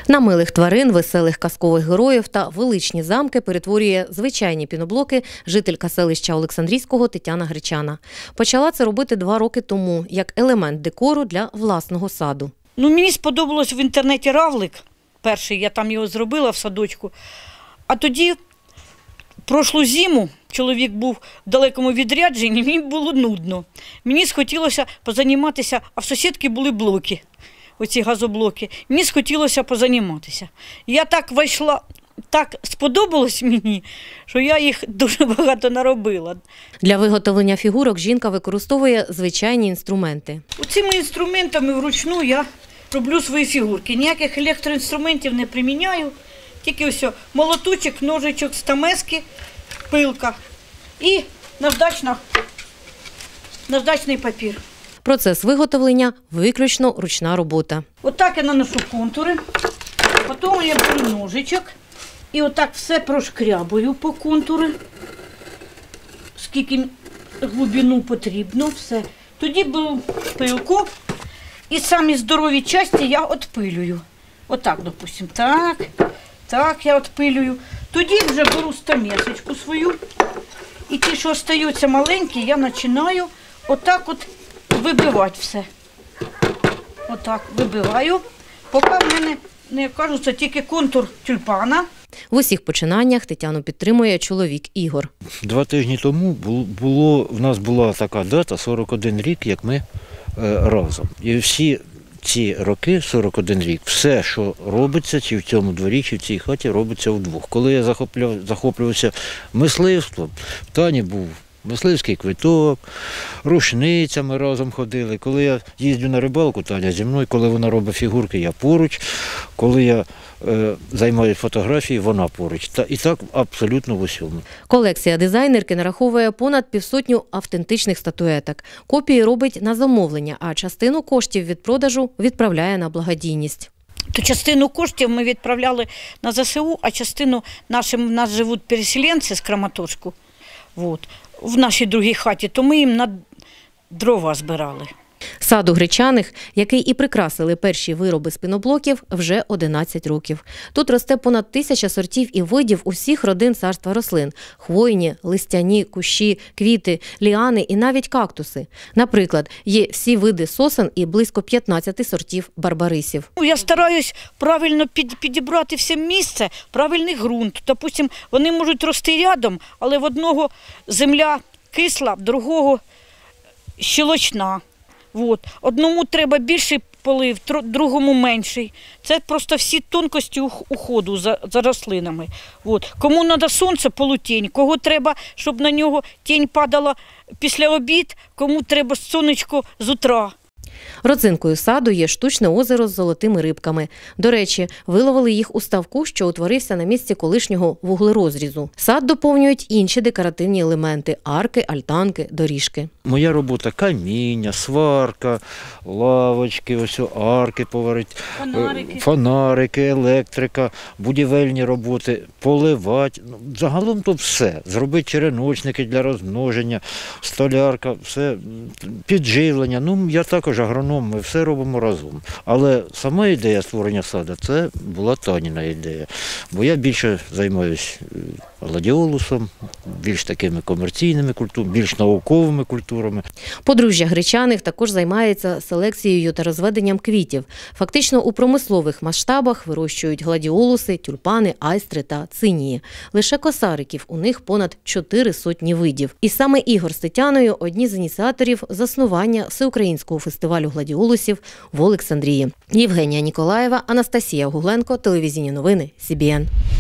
На милих тварин, веселих казкових героїв та величні замки перетворює звичайні піноблоки жителька селища Олександрійського Тетяна Гречана. Почала це робити 2 роки тому, як елемент декору для власного саду. Мені сподобалось в інтернеті равлик перший, я там його зробила в садочку. А тоді, прошлу зиму, чоловік був в далекому відрядженні, мені було нудно. Мені схотілося позаніматися, а в сусідки були блоки, оці газоблоки. Мені схотілося позаніматися. Я так вийшла, так сподобалось мені, що я їх дуже багато наробила. Для виготовлення фігурок жінка використовує звичайні інструменти. Цими інструментами вручну я роблю свої фігурки. Ніяких електроінструментів не приміняю. Тільки ось молоточок, ножичок, стамески, пилка і наждачний папір. Процес виготовлення – виключно ручна робота. Отак я наношу контури, потім я беру ножичок і отак все прошкрябую по контуру, скільки глибину потрібно, все. Тоді беру пилку і самі здорові частини я відпилюю. Отак, допустимо, так я відпилюю. Тоді вже беру стамесочку свою і ті, що залишаються маленькі, я починаю отак от вибивати все. Отак вибиваю, поки в мене не кажуться тільки контур тюльпана. В усіх починаннях Тетяну підтримує чоловік Ігор. 2 тижні тому в нас була така дата, 41 рік, як ми разом. І всі ці роки, 41 рік, все, що робиться, чи в цьому дворі, чи в цій хаті, робиться вдвох. Коли я захоплювався мисливством, в Тані був мисливський квиток, рушниця, ми разом ходили. Коли я їздю на рибалку, Таня зі мною, коли вона робить фігурки, я поруч, коли я займаюся фотографією, вона поруч. І так абсолютно в усьому. Колекція дизайнерки нараховує понад 500 автентичних статуеток. Копії робить на замовлення, а частину коштів від продажу відправляє на благодійність. То частину коштів ми відправляли на ЗСУ, а частину в нас живуть переселенці з Краматорську, в нашій другій хаті, то ми їм на дрова збирали. Саду Гречаних, який і прикрасили перші вироби з піноблоків, вже 11 років. Тут росте понад 1000 сортів і видів усіх родин царства рослин – хвойні, листяні, кущі, квіти, ліани і навіть кактуси. Наприклад, є всі види сосен і близько 15 сортів барбарисів. Я стараюсь правильно підібрати все місце, правильний ґрунт. Допустим, вони можуть рости рядом, але в одного земля кисла, в другого щелочна. Одному треба більший полив, другому менший. Це просто всі тонкості уходу за рослинами. Кому треба сонце – полутінь, кого треба, щоб на нього тінь падала після обід, кому треба сонечко з утра. Родзинкою саду є штучне озеро з золотими рибками. До речі, виловили їх у ставку, що утворився на місці колишнього вуглерозрізу. Сад доповнюють інші декоративні елементи – арки, альтанки, доріжки. Моя робота – каміння, сварка, лавочки, ось арки поварити, фонарики, електрика, будівельні роботи, поливати. Загалом то все. Зробити череночники для розмноження, столярка, все, підживлення. Я також агроном, ми все робимо разом. Але сама ідея створення саду – це була Таніна ідея. Бо я більше займаюся гладіолусом, більш такими комерційними культурами, більш науковими культурами. Подружжя Гречаних також займається селекцією та розведенням квітів. Фактично у промислових масштабах вирощують гладіолуси, тюльпани, айстри та цинії. Лише косариків у них понад 400 видів. І саме Ігор з Тетяною – одні з ініціаторів заснування Всеукраїнського фестивалю гладіолусів в Олександрії. Євгенія Ніколаєва, Анастасія Гугленко, телевізійні новини СІБІН.